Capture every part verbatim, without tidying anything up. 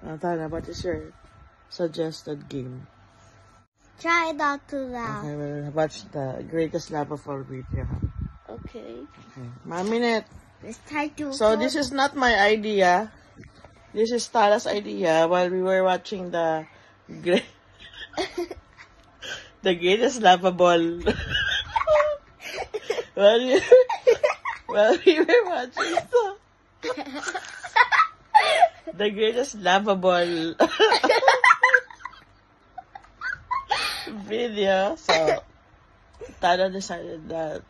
Uh, Tana, what is your suggested game? Try not to laugh. Okay, we'll watch the greatest love of all video. Okay. Okay. One minute. Let's try to. So this is not my idea. This is Tara's idea while we were watching the great, the greatest laughable. while, we, while we were watching the, the greatest laughable video. So Tara decided that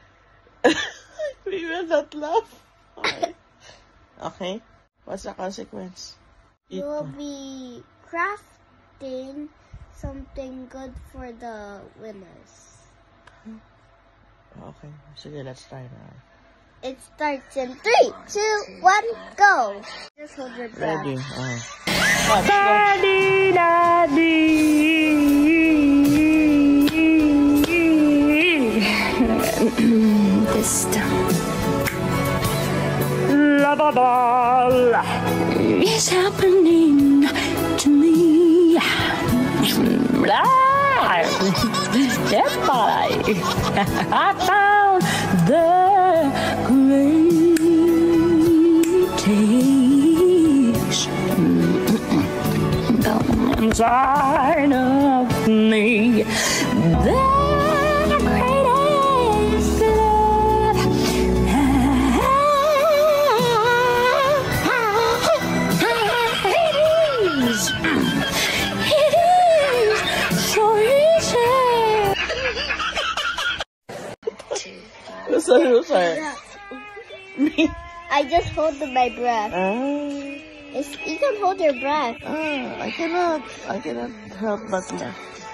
we will not laugh. Okay. Okay. What's the consequence? You will be crafting something good for the winners. Okay. Sige, let's try now. It starts in three, two, one, go. Just hold your breath. Ready. Uh. Watch, Daddy, daddy. This time. Lovable is happening to me. Yes, I found the greatest inside of me. The greatest love. It is. It is so easy. What's the loser? Me. I just hold my breath. Ah. It's, you can hold your breath. Ah, I cannot. I cannot help but laugh.